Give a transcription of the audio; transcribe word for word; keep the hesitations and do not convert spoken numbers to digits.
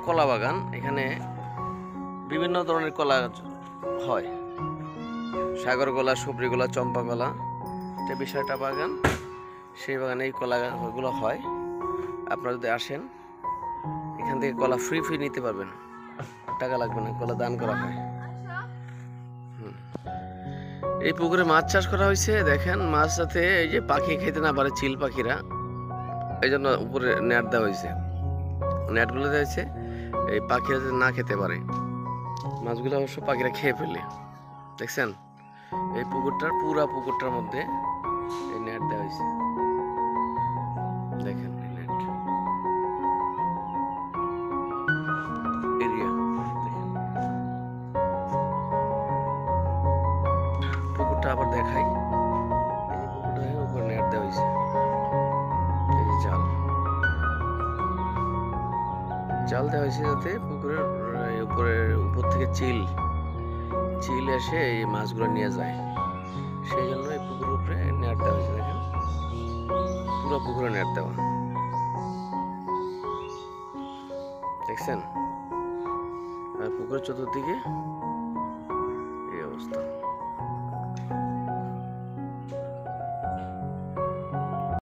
কলা বাগান। এখানে বিভিন্ন ধরনের কলা হয়, সাগর কলা, সুপ্রি কলা, চম্পা কলা, এটা বিষয়টা বাগান। সেই বাগানে এই কলাগুলো হয়। আপনারা যদি আসেন এখান থেকে কলা ফ্রি ফ্রি নিতে পারবেন, টাকা লাগবে না, কলা দান করা হয়। এই পুকুরে মাছ চাষ করা হয়েছে। দেখেন মাছ যাতে এই যে পাখি খেতে না পারে, চিল পাখিরা, এই জন্য উপরে নেট দেওয়া হয়েছে। নেটগুলো দেওয়া হয়েছে এই পাখিরা যাতে না খেতে পারে। মাছগুলো অবশ্য পাখিরা খেয়ে ফেলে। দেখছেন এই পুকুরটার পুরা পুকুরটার মধ্যে এই নেট দেওয়া হয়েছে। দেখেন নেট এরিয়া, দেখেন পুকুরটা আবার দেখাই। এই পুকুরটার উপর নেট দেওয়া হয়েছে, এই যে জাল জাল দেওয়া হয়েছে যাতে পুকুরের উপরে উপর থেকে চিল চিল এসে এই মাছগুলো নিয়ে যায়। সেই জন্য এই পুকুরের উপরে নেট দেওয়া হয়েছে। দেখেন পুরো পুকুরে নেট দেওয়া, দেখছেন। আর পুকুরের চতুর্দিকে এই অবস্থা।